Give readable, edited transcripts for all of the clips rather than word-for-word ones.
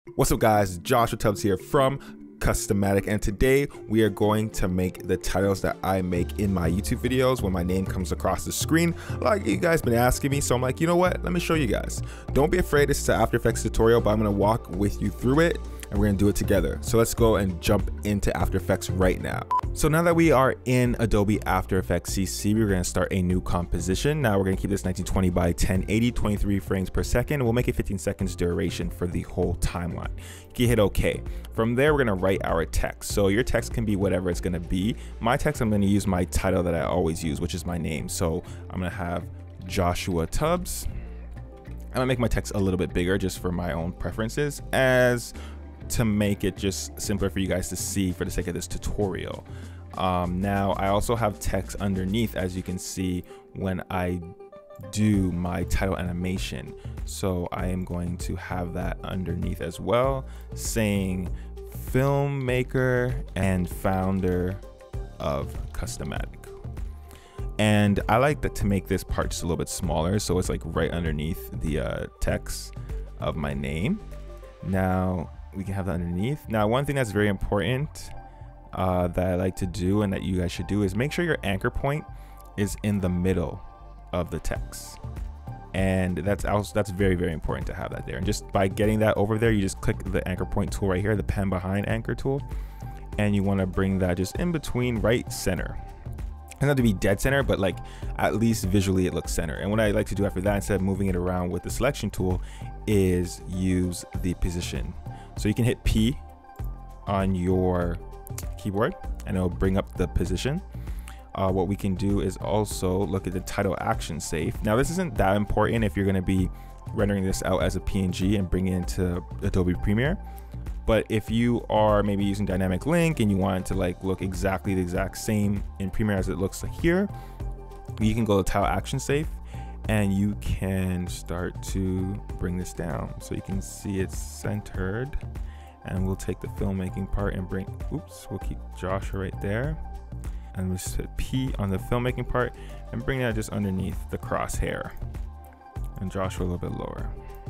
What's up guys, Joshua Tubbs here from Customatic, and today we are going to make the titles that I make in my YouTube videos when my name comes across the screen, like you guys been asking me. So I'm like, you know what, let me show you guys. Don't be afraid, this is an After Effects tutorial, but I'm gonna walk with you through it and we're gonna do it together. So let's go and jump into After Effects right now. So now that we are in Adobe After Effects CC, we're gonna start a new composition. Now we're gonna keep this 1920 by 1080, 23 frames per second. We'll make it 15 seconds duration for the whole timeline. You can hit OK. From there, we're gonna write our text. So your text can be whatever it's gonna be. My text, I'm gonna use my title that I always use, which is my name. So I'm gonna have Joshua Tubbs. I'm gonna make my text a little bit bigger just for my own preferences, as to make it just simpler for you guys to see for the sake of this tutorial. Now I also have text underneath, as you can see when I do my title animation. So I am going to have that underneath as well, saying filmmaker and founder of Customatic. And I like that to make this part just a little bit smaller, so it's like right underneath the text of my name. Now we can have that underneath. Now, one thing that's very important that I like to do and that you guys should do is make sure your anchor point is in the middle of the text. And that's very, very important to have that there. And just by getting that over there, you just click the anchor point tool right here, the pen behind anchor tool. And you want to bring that just in between right center. It doesn't have to be dead center, but like at least visually it looks center. And what I like to do after that, instead of moving it around with the selection tool, is use the position. So you can hit P on your keyboard and it'll bring up the position. What we can do is also look at the title action safe. Now this isn't that important if you're going to be rendering this out as a PNG and bring it into Adobe Premiere. But if you are maybe using dynamic link and you want it to like look exactly the exact same in Premiere as it looks like here, you can go to title action safe and you can start to bring this down. So you can see it's centered, and we'll take the filmmaking part and bring, we'll keep Joshua right there. And we'll just hit P on the filmmaking part and bring that just underneath the crosshair. And Joshua a little bit lower.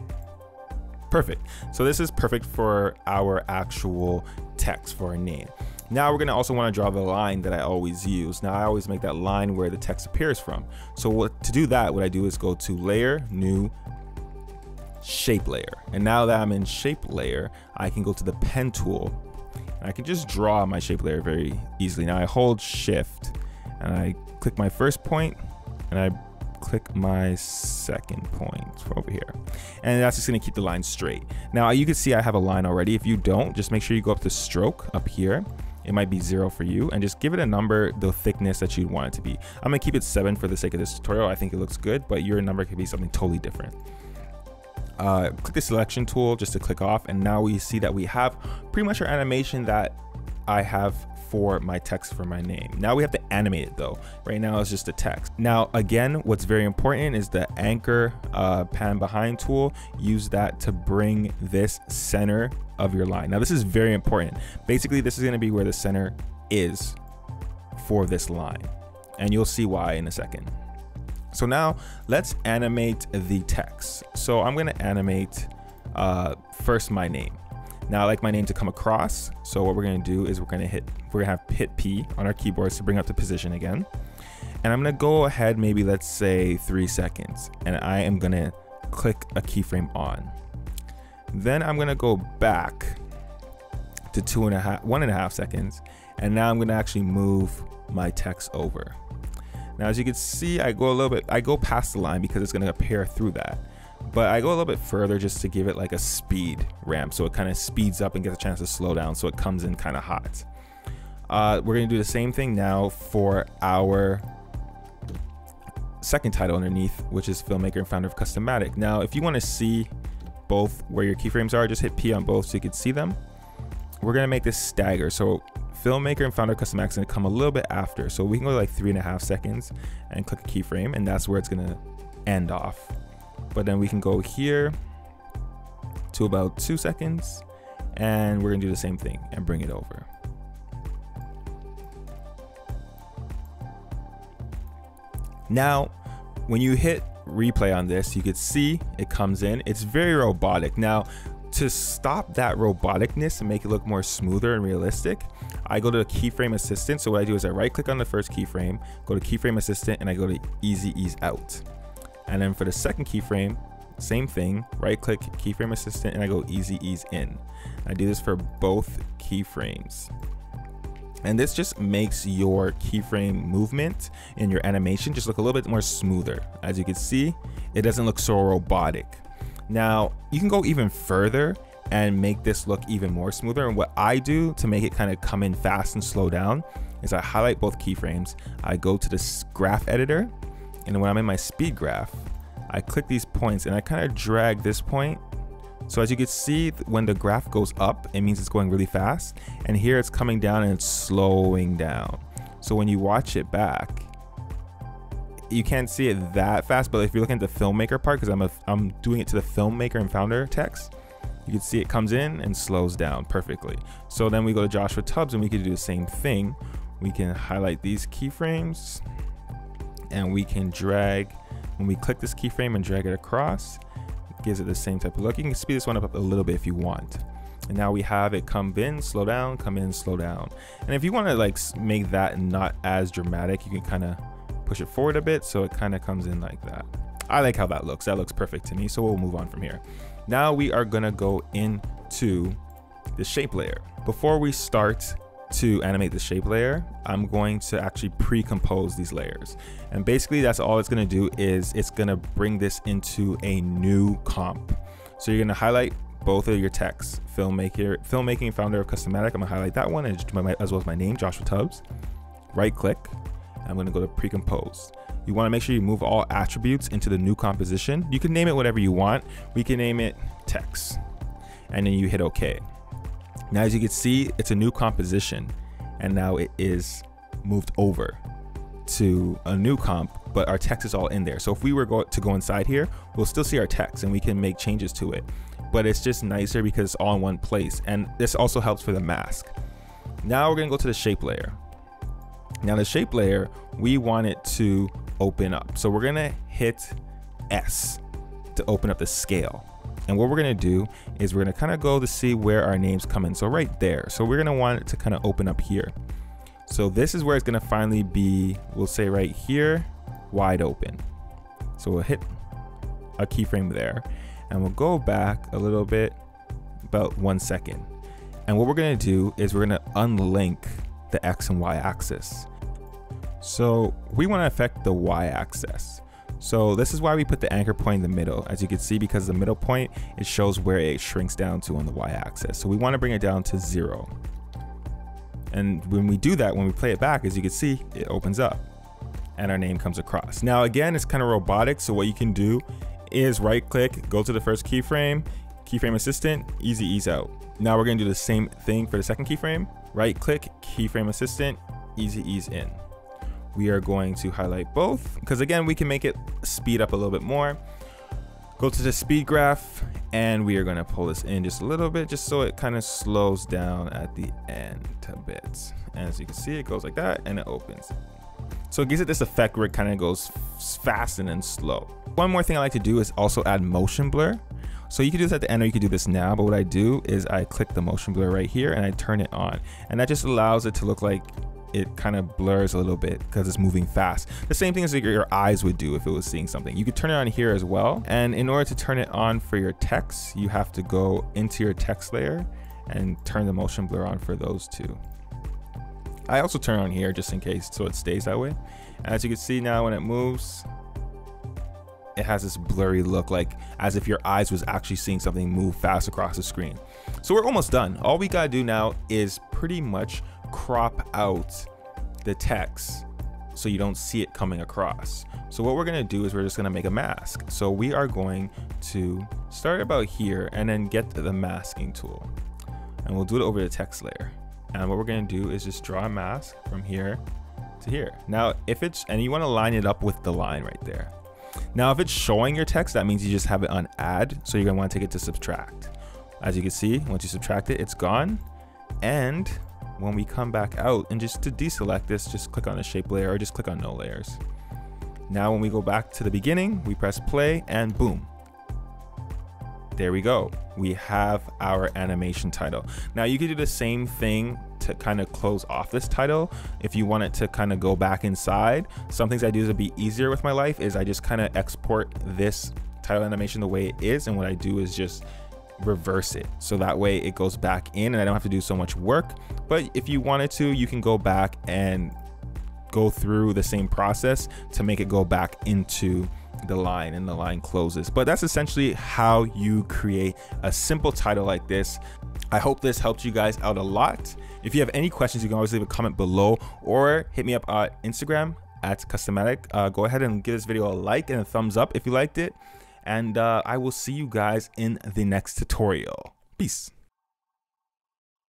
Perfect. So this is perfect for our actual text for our name. Now we're gonna also wanna draw the line that I always use. Now I always make that line where the text appears from. So to do that, what I do is go to Layer, New, Shape Layer. And now that I'm in Shape Layer, I can go to the pen tool. And I can just draw my shape layer very easily. Now I hold Shift and I click my first point and I click my second point over here. And that's just gonna keep the line straight. Now you can see I have a line already. If you don't, just make sure you go up to stroke up here. It might be 0 for you, and just give it a number, the thickness that you'd want it to be. I'm gonna keep it 7 for the sake of this tutorial. I think it looks good, but your number could be something totally different. Click the selection tool just to click off, and now we see that we have pretty much our animation that I have for my text for my name. Now we have to animate it though. Right now it's just a text. Now again, what's very important is the anchor pan behind tool. Use that to bring this center of your line. Now this is very important. Basically this is going to be where the center is for this line, and you'll see why in a second. So now let's animate the text. So I'm going to animate first my name. Now I like my name to come across. So what we're going to do is we're going to have hit P on our keyboards to bring up the position again. And I'm going to go ahead, maybe let's say 3 seconds. And I am going to click a keyframe on. Then I'm going to go back to 1.5 seconds. And now I'm going to actually move my text over. Now, as you can see, I go past the line because it's going to appear through that. But I go a little bit further just to give it like a speed ramp. So it kind of speeds up and gets a chance to slow down. So it comes in kind of hot. We're going to do the same thing now for our second title underneath, which is filmmaker and founder of Customatic. Now, if you want to see both where your keyframes are, just hit P on both so you can see them. We're going to make this stagger. So filmmaker and founder of Customatic is going to come a little bit after. So we can go like 3.5 seconds and click a keyframe, and that's where it's going to end off. But then we can go here to about 2 seconds, and we're going to do the same thing and bring it over. Now, when you hit replay on this, you could see it comes in. It's very robotic. Now, To stop that roboticness and make it look more smoother and realistic, I go to keyframe assistant. So what I do is I right click on the first keyframe, go to keyframe assistant, and I go to easy ease out. And then for the second keyframe, same thing, right click keyframe assistant, and I go easy ease in. I do this for both keyframes. And this just makes your keyframe movement and your animation just look a little bit more smoother. As you can see, it doesn't look so robotic. Now, you can go even further and make this look even more smoother. And what I do to make it kind of come in fast and slow down is I highlight both keyframes. I go to the graph editor, and when I'm in my speed graph, I click these points and I kind of drag this point. So as you can see, when the graph goes up, it means it's going really fast. And here it's coming down and it's slowing down. So when you watch it back, you can't see it that fast, but if you're looking at the filmmaker part, because I'm doing it to the filmmaker and founder text, you can see it comes in and slows down perfectly. So then we go to Joshua Tubbs and we can do the same thing. We can highlight these keyframes and we can drag, when we click this keyframe and drag it across, it gives it the same type of look. You can speed this one up a little bit if you want. And now we have it come in, slow down, come in, slow down. And if you want to like make that not as dramatic, you can kind of push it forward a bit so it kind of comes in like that. I like how that looks. That looks perfect to me. So we'll move on from here. Now we are gonna go into the shape layer. Before we start to animate the shape layer, I'm going to actually pre-compose these layers. And basically that's all it's gonna do is it's gonna bring this into a new comp. So you're gonna highlight both of your texts, filmmaking founder of Customatic. I'm gonna highlight that one as well as my name, Joshua Tubbs. Right click. I'm going to go to pre-compose. You want to make sure you move all attributes into the new composition. You can name it whatever you want. We can name it text, and then you hit OK. Now, as you can see, it's a new composition, and now it is moved over to a new comp, but our text is all in there. So if we were to go inside here, we'll still see our text and we can make changes to it, but it's just nicer because it's all in one place. And this also helps for the mask. Now we're going to go to the shape layer. Now the shape layer, we want it to open up. So we're gonna hit S to open up the scale. And what we're gonna do is we're gonna kind of go to see where our names come in. So right there. So we're gonna want it to kind of open up here. So this is where it's gonna finally be, we'll say right here, wide open. So we'll hit a keyframe there and we'll go back a little bit, about 1 second. And what we're gonna do is we're gonna unlink the X and Y axis. So we want to affect the Y axis. So this is why we put the anchor point in the middle. As you can see, because the middle point, it shows where it shrinks down to on the Y axis. So we want to bring it down to 0. And when we do that, when we play it back, as you can see, it opens up and our name comes across. Now again, it's kind of robotic. So what you can do is right click, go to the first keyframe, keyframe assistant, easy ease out. Now we're going to do the same thing for the second keyframe. Right click, keyframe assistant, easy ease in. We are going to highlight both because again, we can make it speed up a little bit more. Go to the speed graph and we are going to pull this in just a little bit, just so it kind of slows down at the end a bit. And as you can see, it goes like that and it opens. So it gives it this effect where it kind of goes fast and then slow. One more thing I like to do is also add motion blur. So you can do this at the end or you can do this now, but what I do is I click the motion blur right here and I turn it on. And that just allows it to look like it kind of blurs a little bit because it's moving fast. The same thing as your eyes would do if it was seeing something. You could turn it on here as well. And in order to turn it on for your text, you have to go into your text layer and turn the motion blur on for those two. I also turn on here just in case, so it stays that way. And as you can see now when it moves, it has this blurry look, like as if your eyes was actually seeing something move fast across the screen. So we're almost done. All we gotta do now is pretty much crop out the text so you don't see it coming across. So what we're gonna do is we're just gonna make a mask. So we are going to start about here and then get the masking tool. And we'll do it over the text layer. And what we're gonna do is just draw a mask from here to here. Now, if it's, and you wanna line it up with the line right there. Now, if it's showing your text, that means you just have it on add. So you're gonna wanna take it to subtract. As you can see, once you subtract it, it's gone. And when we come back out and just to deselect this, just click on the shape layer or just click on no layers. Now, when we go back to the beginning, we press play and boom. there we go. We have our animation title. Now you can do the same thing to kind of close off this title. If you want it to kind of go back inside, some things I do to be easier with my life is I just kind of export this title animation the way it is, and what I do is just reverse it so that way it goes back in and I don't have to do so much work. But if you wanted to, you can go back and go through the same process to make it go back into the line, and the line closes. But that's essentially how you create a simple title like this. I hope this helped you guys out a lot. If you have any questions, you can always leave a comment below or hit me up on Instagram at customatic. Go ahead and give this video a like and a thumbs up if you liked it, and I will see you guys in the next tutorial. Peace.